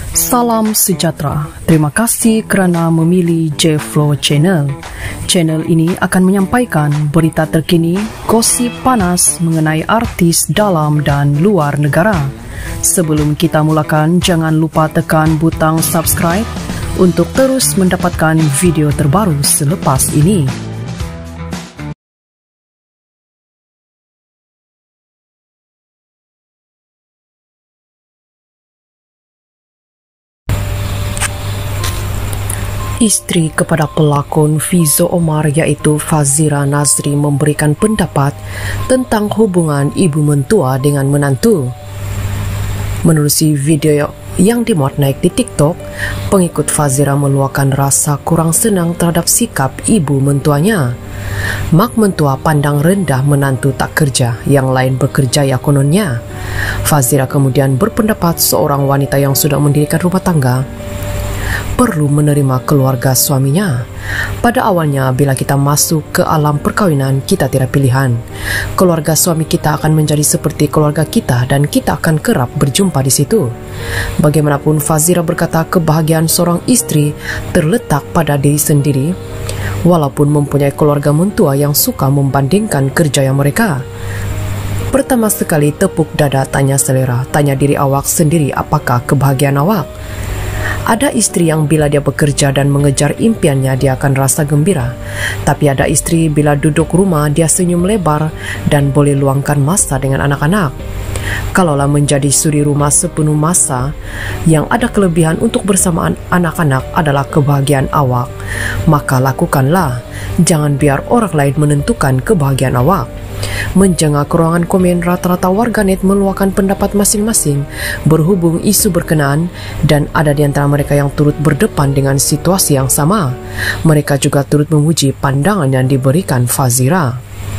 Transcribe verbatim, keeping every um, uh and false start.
Salam sejahtera. Terima kasih kerana memilih J-Flow Channel. Channel ini akan menyampaikan berita terkini, gosip panas mengenai artis dalam dan luar negara. Sebelum kita mulakan, jangan lupa tekan butang subscribe untuk terus mendapatkan video terbaru selepas ini. Isteri kepada pelakon Fizo Omar iaitu Fazira Nazri memberikan pendapat tentang hubungan ibu mentua dengan menantu. Menerusi video yang dimuat naik di TikTok, pengikut Fazira meluahkan rasa kurang senang terhadap sikap ibu mentuanya. Mak mentua pandang rendah menantu tak kerja, yang lain bekerja ya kononnya. Fazira kemudian berpendapat seorang wanita yang sudah mendirikan rumah tangga perlu menerima keluarga suaminya. Pada awalnya, bila kita masuk ke alam perkawinan, kita tidak pilihan. Keluarga suami kita akan menjadi seperti keluarga kita dan kita akan kerap berjumpa di situ. Bagaimanapun, Fazira berkata kebahagiaan seorang istri terletak pada diri sendiri, walaupun mempunyai keluarga mentua yang suka membandingkan kerjaya mereka. Pertama sekali, tepuk dada, tanya selera, tanya diri awak sendiri apakah kebahagiaan awak. Ada istri yang bila dia bekerja dan mengejar impiannya, dia akan rasa gembira. Tapi ada istri bila duduk rumah, dia senyum lebar dan boleh luangkan masa dengan anak-anak. Kalaulah menjadi suri rumah sepenuh masa, yang ada kelebihan untuk bersamaan anak-anak adalah kebahagiaan awak, maka lakukanlah. Jangan biar orang lain menentukan kebahagiaan awak. Menjengah ke ruangan komen, rata-rata warganet meluahkan pendapat masing-masing berhubung isu berkenaan, dan ada di antara mereka yang turut berdepan dengan situasi yang sama. Mereka juga turut memuji pandangan yang diberikan Fazira.